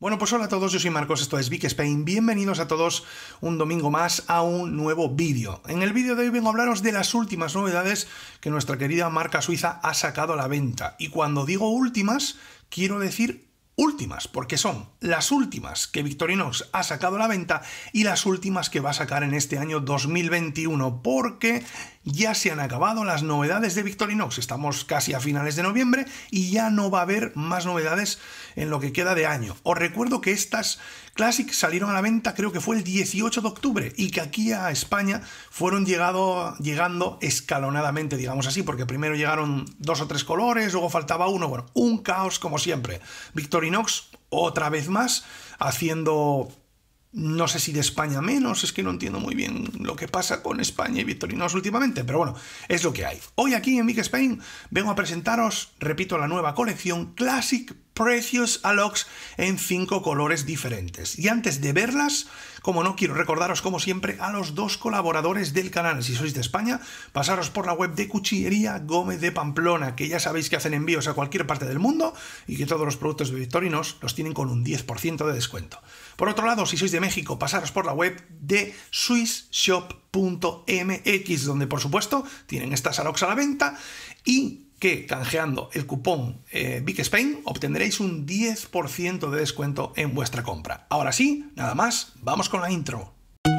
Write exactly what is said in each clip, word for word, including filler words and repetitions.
Bueno, pues hola a todos, yo soy Marcos, esto es Vic Spain. Bienvenidos a todos un domingo más a un nuevo vídeo. En el vídeo de hoy vengo a hablaros de las últimas novedades que nuestra querida marca suiza ha sacado a la venta. Y cuando digo últimas, quiero decir últimas, porque son las últimas que Victorinox ha sacado a la venta y las últimas que va a sacar en este año dos mil veintiuno, porque ya se han acabado las novedades de Victorinox. Estamos casi a finales de noviembre y ya no va a haber más novedades en lo que queda de año. Os recuerdo que estas Classic salieron a la venta, creo que fue el dieciocho de octubre, y que aquí a España fueron llegado, llegando escalonadamente, digamos así, porque primero llegaron dos o tres colores, luego faltaba uno. Bueno, un caos como siempre. Victorinox, otra vez más, haciendo... No sé si de España menos, es que no entiendo muy bien lo que pasa con España y Victorinox últimamente, pero bueno, es lo que hay. Hoy aquí en Vic Spain vengo a presentaros, repito, la nueva colección Classic Precious Alox en cinco colores diferentes. Y antes de verlas, como no, quiero recordaros como siempre a los dos colaboradores del canal. Si sois de España, pasaros por la web de Cuchillería Gómez de Pamplona, que ya sabéis que hacen envíos a cualquier parte del mundo y que todos los productos de Victorinox los tienen con un diez por ciento de descuento. Por otro lado, si sois de México, pasaros por la web de swiss shop punto m x, donde por supuesto tienen estas Alox a la venta y que canjeando el cupón eh, Vic Spain obtendréis un diez por ciento de descuento en vuestra compra. Ahora sí, nada más, vamos con la intro.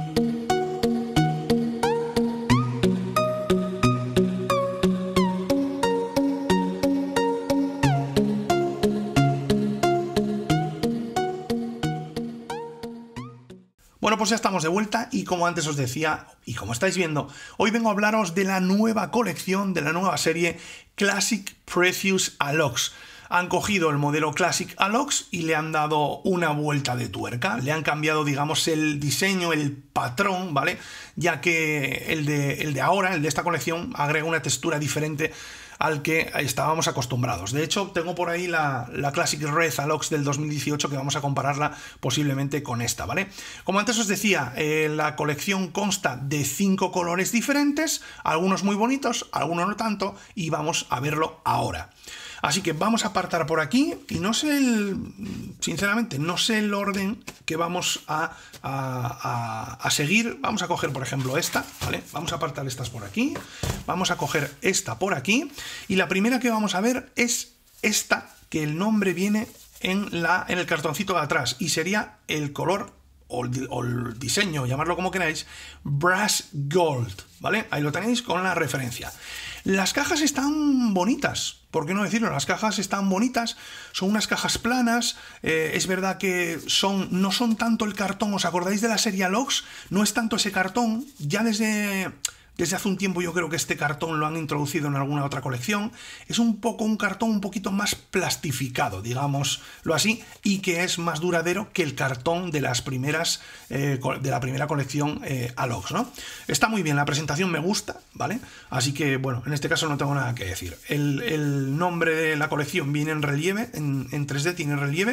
Bueno, pues ya estamos de vuelta y como antes os decía, y como estáis viendo, hoy vengo a hablaros de la nueva colección, de la nueva serie Classic Precious Alox. Han cogido el modelo Classic Alox y le han dado una vuelta de tuerca. Le han cambiado, digamos, el diseño, el patrón, ¿vale? Ya que el de, el de ahora, el de esta colección, agrega una textura diferente al que estábamos acostumbrados. De hecho, tengo por ahí la, la Classic Red Alox del dos mil dieciocho, que vamos a compararla posiblemente con esta, ¿vale? Como antes os decía, eh, la colección consta de cinco colores diferentes, algunos muy bonitos, algunos no tanto, y vamos a verlo ahora. Así que vamos a apartar por aquí y no sé, el, sinceramente, no sé el orden que vamos a, a, a, a seguir. Vamos a coger, por ejemplo, esta, ¿vale? Vamos a apartar estas por aquí, vamos a coger esta por aquí y la primera que vamos a ver es esta, que el nombre viene en, la, en el cartoncito de atrás y sería el color o el, o el diseño, llamarlo como queráis, Brass Gold, ¿vale? Ahí lo tenéis con la referencia. Las cajas están bonitas, ¿por qué no decirlo? Las cajas están bonitas, son unas cajas planas, eh, es verdad que son, no son tanto el cartón, ¿os acordáis de la serie Alox? No es tanto ese cartón, ya desde... Desde hace un tiempo yo creo que este cartón lo han introducido en alguna otra colección. Es un poco un cartón un poquito más plastificado, digámoslo así, y que es más duradero que el cartón de las primeras eh, de la primera colección eh, Alox, ¿no? Está muy bien, la presentación me gusta, ¿vale? Así que, bueno, en este caso no tengo nada que decir. El, el nombre de la colección viene en relieve, en, en tres D tiene relieve,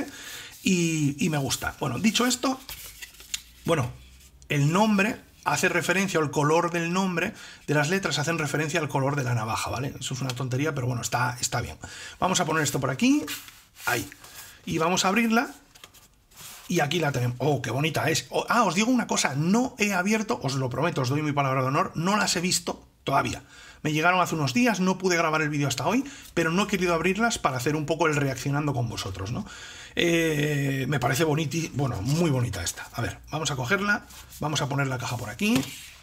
y, y me gusta. Bueno, dicho esto, bueno, el nombre hace referencia, o el color del nombre de las letras hacen referencia al color de la navaja, ¿vale? Eso es una tontería, pero bueno, está, está bien. Vamos a poner esto por aquí, ahí, y vamos a abrirla, y aquí la tenemos. ¡Oh, qué bonita es! Oh, ah, os digo una cosa, no he abierto, os lo prometo, os doy mi palabra de honor, no las he visto todavía. Me llegaron hace unos días, no pude grabar el vídeo hasta hoy, pero no he querido abrirlas para hacer un poco el reaccionando con vosotros, ¿no? Eh, me parece bonita, bueno, muy bonita esta. A ver, vamos a cogerla, vamos a poner la caja por aquí.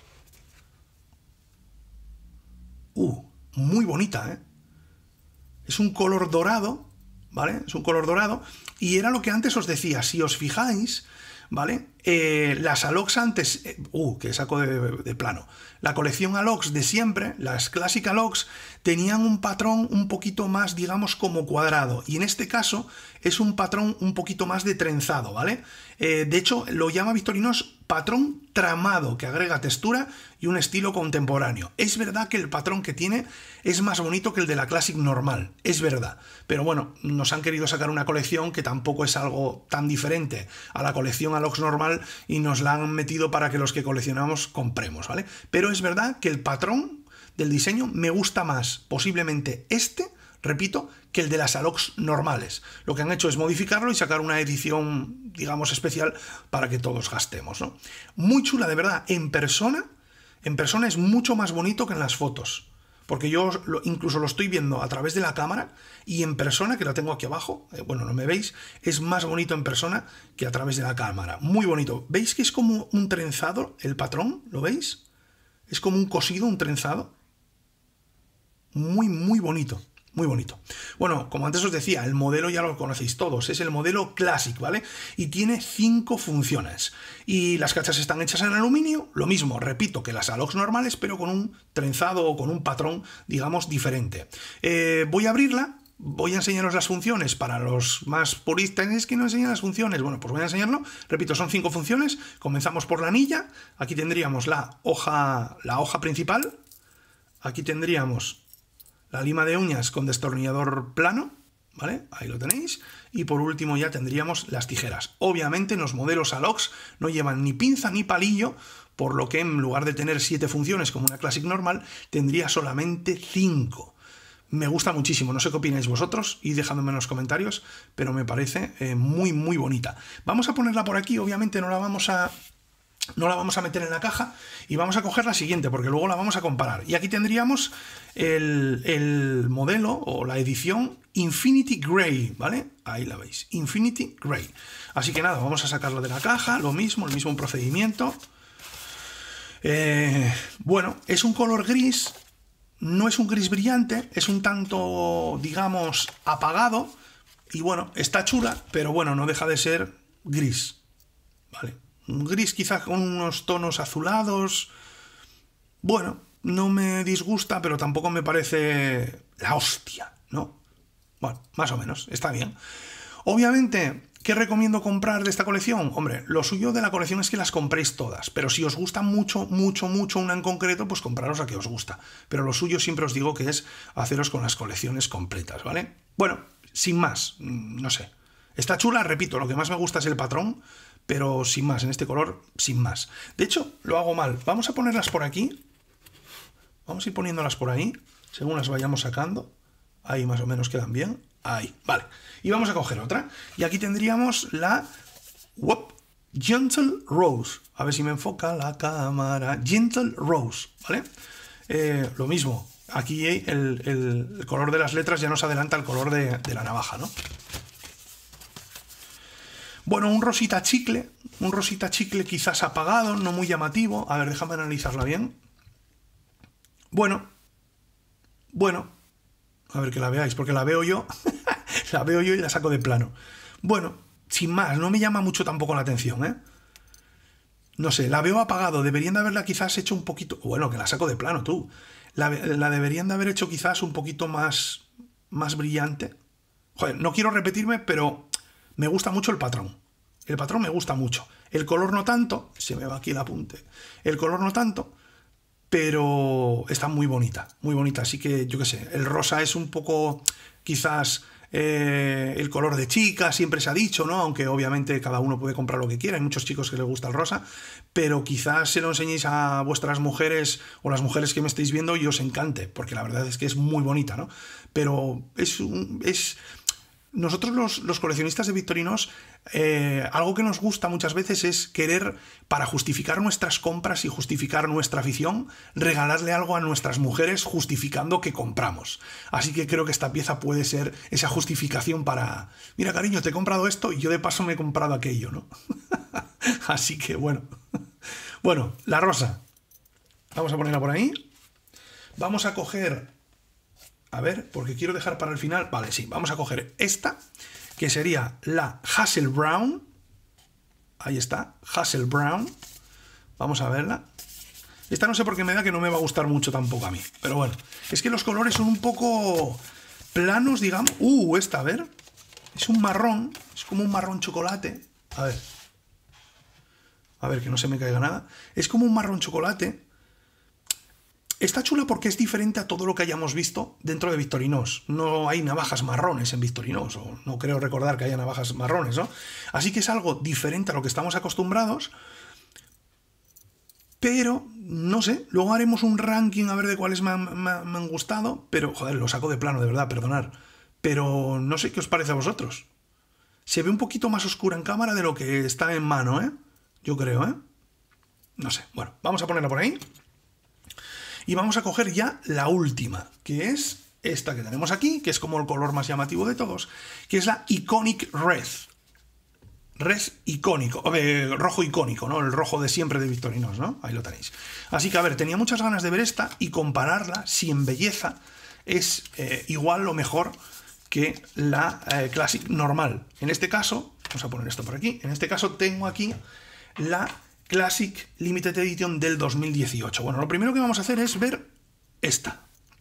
Uh, muy bonita, ¿eh? Es un color dorado, ¿vale? Es un color dorado, y era lo que antes os decía, si os fijáis, ¿vale? Eh, las Alox antes, eh, uh, que saco de, de plano, la colección Alox de siempre, las Classic Alox, tenían un patrón un poquito más, digamos, como cuadrado, y en este caso es un patrón un poquito más de trenzado, ¿vale? Eh, de hecho, lo llama Victorinox patrón tramado, que agrega textura y un estilo contemporáneo. Es verdad que el patrón que tiene es más bonito que el de la Classic normal, es verdad, pero bueno, nos han querido sacar una colección que tampoco es algo tan diferente a la colección Alox normal y nos la han metido para que los que coleccionamos compremos, ¿vale? Pero es verdad que el patrón del diseño me gusta más, posiblemente este, repito, que el de las Alox normales. Lo que han hecho es modificarlo y sacar una edición, digamos, especial para que todos gastemos, ¿no? Muy chula, de verdad. En persona, en persona es mucho más bonito que en las fotos. Porque yo lo, incluso lo estoy viendo a través de la cámara y en persona, que lo tengo aquí abajo, eh, bueno, no me veis, es más bonito en persona que a través de la cámara. Muy bonito. ¿Veis que es como un trenzado el patrón? ¿Lo veis? Es como un cosido, un trenzado. Muy, muy bonito. Muy bonito. Bueno, como antes os decía, el modelo ya lo conocéis todos, es el modelo Classic, ¿vale? Y tiene cinco funciones. Y las cachas están hechas en aluminio, lo mismo, repito, que las Alox normales, pero con un trenzado o con un patrón, digamos, diferente. Eh, voy a abrirla, voy a enseñaros las funciones para los más puristas. ¿Es que no enseñan las funciones? Bueno, pues voy a enseñarlo. Repito, son cinco funciones. Comenzamos por la anilla. Aquí tendríamos la hoja, la hoja principal. Aquí tendríamos la lima de uñas con destornillador plano, ¿vale? Ahí lo tenéis. Y por último ya tendríamos las tijeras. Obviamente en los modelos Alox no llevan ni pinza ni palillo, por lo que en lugar de tener siete funciones como una Classic normal, tendría solamente cinco. Me gusta muchísimo, no sé qué opináis vosotros, y dejadme en los comentarios, pero me parece eh, muy, muy bonita. Vamos a ponerla por aquí, obviamente no la vamos a... No la vamos a meter en la caja y vamos a coger la siguiente porque luego la vamos a comparar. Y aquí tendríamos el, el modelo o la edición Infinity Grey, ¿vale? Ahí la veis, Infinity Grey. Así que nada, vamos a sacarlo de la caja, lo mismo, el mismo procedimiento. Eh, bueno, es un color gris, no es un gris brillante, es un tanto, digamos, apagado. Y bueno, está chula, pero bueno, no deja de ser gris, ¿vale? Un gris quizás con unos tonos azulados. Bueno, no me disgusta, pero tampoco me parece la hostia, ¿no? Bueno, más o menos, está bien. Obviamente, ¿qué recomiendo comprar de esta colección? Hombre, lo suyo de la colección es que las compréis todas, pero si os gusta mucho, mucho, mucho una en concreto, pues compraros la que os gusta. Pero lo suyo siempre os digo que es haceros con las colecciones completas, ¿vale? Bueno, sin más, no sé. Está chula, repito, lo que más me gusta es el patrón, pero sin más, en este color, sin más. De hecho, lo hago mal. Vamos a ponerlas por aquí. Vamos a ir poniéndolas por ahí, según las vayamos sacando. Ahí más o menos quedan bien. Ahí, vale. Y vamos a coger otra. Y aquí tendríamos la whoop, Gentle Rose. A ver si me enfoca la cámara. Gentle Rose, ¿vale? Eh, lo mismo. Aquí el, el, el color de las letras ya nos adelanta el color de, de la navaja, ¿no? Bueno, un rosita chicle, un rosita chicle quizás apagado, no muy llamativo. A ver, déjame analizarla bien. Bueno, bueno, a ver que la veáis, porque la veo yo, la veo yo y la saco de plano. Bueno, sin más, no me llama mucho tampoco la atención, ¿eh? No sé, la veo apagado, deberían de haberla quizás hecho un poquito... Bueno, que la saco de plano, tú. La, la deberían de haber hecho quizás un poquito más, más brillante. Joder, no quiero repetirme, pero... Me gusta mucho el patrón. El patrón me gusta mucho. El color no tanto. Se me va aquí el apunte. El color no tanto. Pero está muy bonita. Muy bonita. Así que, yo qué sé. El rosa es un poco, quizás, eh, el color de chica. Siempre se ha dicho, ¿no? Aunque obviamente cada uno puede comprar lo que quiera. Hay muchos chicos que les gusta el rosa. Pero quizás se lo enseñéis a vuestras mujeres o las mujeres que me estáis viendo y os encante. Porque la verdad es que es muy bonita, ¿no? Pero es... Un, es Nosotros los, los coleccionistas de Victorinos, eh, algo que nos gusta muchas veces es querer, para justificar nuestras compras y justificar nuestra afición, regalarle algo a nuestras mujeres justificando que compramos. Así que creo que esta pieza puede ser esa justificación para, mira cariño, te he comprado esto y yo de paso me he comprado aquello, ¿no? Así que bueno. Bueno, la rosa. Vamos a ponerla por ahí. Vamos a coger... A ver, porque quiero dejar para el final... Vale, sí, vamos a coger esta, que sería la Hazel Brown. Ahí está, Hazel Brown. Vamos a verla. Esta no sé por qué me da que no me va a gustar mucho tampoco a mí. Pero bueno, es que los colores son un poco planos, digamos. Uh, esta, a ver. Es un marrón, es como un marrón chocolate. A ver. A ver, que no se me caiga nada. Es como un marrón chocolate. Está chula porque es diferente a todo lo que hayamos visto dentro de Victorinos. No hay navajas marrones en Victorinos, o no creo recordar que haya navajas marrones, ¿no? Así que es algo diferente a lo que estamos acostumbrados, pero no sé, luego haremos un ranking a ver de cuáles me han, me, me han gustado, pero joder, lo saco de plano, de verdad, perdonad. Pero no sé qué os parece a vosotros. Se ve un poquito más oscura en cámara de lo que está en mano, ¿eh? Yo creo, ¿eh? No sé. Bueno, vamos a ponerla por ahí. Y vamos a coger ya la última, que es esta que tenemos aquí, que es como el color más llamativo de todos, que es la Iconic Red. Red icónico, eh, rojo icónico, ¿no? El rojo de siempre de Victorinos, ¿no? Ahí lo tenéis. Así que, a ver, tenía muchas ganas de ver esta y compararla, si en belleza es eh, igual o mejor que la eh, Classic normal. En este caso, vamos a poner esto por aquí, en este caso tengo aquí la Classic Limited Edition del dos mil dieciocho. Bueno, lo primero que vamos a hacer es ver esta.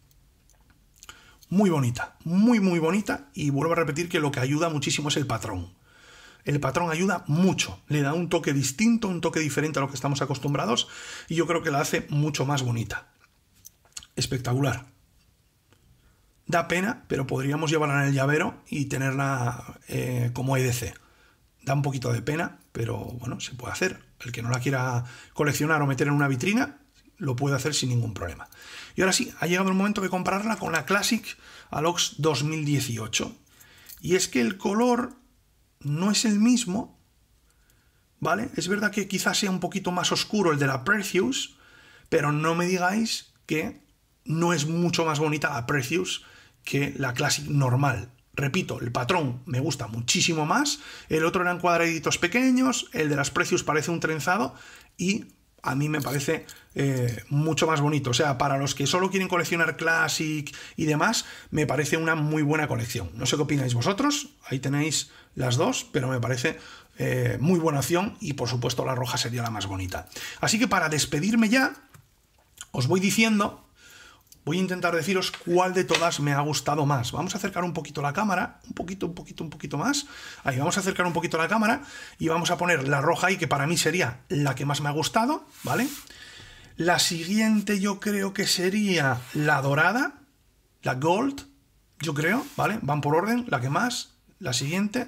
Muy bonita, muy muy bonita, y vuelvo a repetir que lo que ayuda muchísimo es el patrón. El patrón ayuda mucho, le da un toque distinto, un toque diferente a lo que estamos acostumbrados, y yo creo que la hace mucho más bonita. Espectacular. Da pena, pero podríamos llevarla en el llavero y tenerla eh, como E D C. Da un poquito de pena, pero bueno, se puede hacer. El que no la quiera coleccionar o meter en una vitrina, lo puede hacer sin ningún problema. Y ahora sí, ha llegado el momento de compararla con la Classic Alox dos mil dieciocho. Y es que el color no es el mismo, ¿vale? Es verdad que quizás sea un poquito más oscuro el de la Precious, pero no me digáis que no es mucho más bonita la Precious que la Classic normal. Repito, el patrón me gusta muchísimo más, el otro eran cuadraditos pequeños, el de las Precious parece un trenzado y a mí me parece eh, mucho más bonito. O sea, para los que solo quieren coleccionar Classic y demás, me parece una muy buena colección. No sé qué opináis vosotros, ahí tenéis las dos, pero me parece eh, muy buena opción y por supuesto la roja sería la más bonita. Así que para despedirme ya, os voy diciendo... Voy a intentar deciros cuál de todas me ha gustado más. Vamos a acercar un poquito la cámara, un poquito, un poquito, un poquito más. Ahí, vamos a acercar un poquito la cámara y vamos a poner la roja ahí, que para mí sería la que más me ha gustado, ¿vale? La siguiente yo creo que sería la dorada, la gold, yo creo, ¿vale? Van por orden, la que más, la siguiente.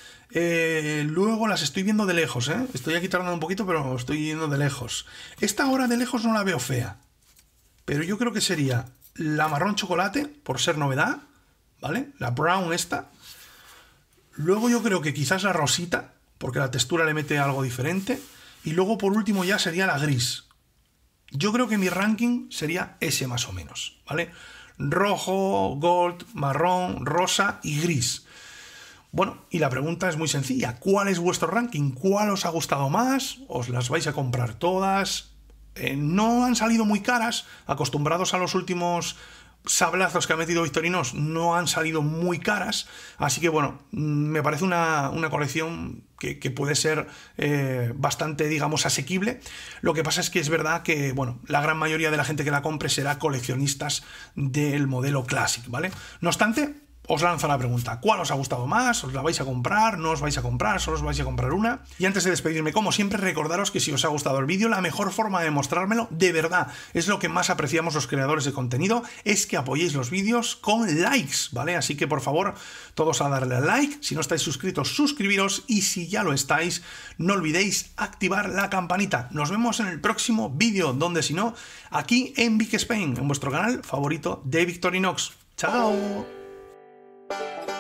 Eh, luego las estoy viendo de lejos, ¿eh? Estoy aquí tardando un poquito, pero estoy viendo de lejos. Esta ahora de lejos no la veo fea. Pero yo creo que sería la marrón chocolate, por ser novedad, ¿vale? La brown esta. Luego yo creo que quizás la rosita, porque la textura le mete algo diferente. Y luego por último ya sería la gris. Yo creo que mi ranking sería ese más o menos, ¿vale? Rojo, gold, marrón, rosa y gris. Bueno, y la pregunta es muy sencilla. ¿Cuál es vuestro ranking? ¿Cuál os ha gustado más? ¿Os las vais a comprar todas? Eh, no han salido muy caras, acostumbrados a los últimos sablazos que ha metido Victorinos, no han salido muy caras, así que bueno, me parece una, una colección que, que puede ser eh, bastante, digamos, asequible. Lo que pasa es que es verdad que, bueno, la gran mayoría de la gente que la compre será coleccionistas del modelo Classic, ¿vale? No obstante, os lanzo la pregunta, ¿cuál os ha gustado más? ¿Os la vais a comprar? ¿No os vais a comprar? ¿Solo os vais a comprar una? Y antes de despedirme, como siempre, recordaros que si os ha gustado el vídeo, la mejor forma de mostrármelo, de verdad, es lo que más apreciamos los creadores de contenido, es que apoyéis los vídeos con likes, ¿vale? Así que, por favor, todos a darle al like. Si no estáis suscritos, suscribiros. Y si ya lo estáis, no olvidéis activar la campanita. Nos vemos en el próximo vídeo, donde si no, aquí en Vic Spain, en vuestro canal favorito de Victorinox. ¡Chao!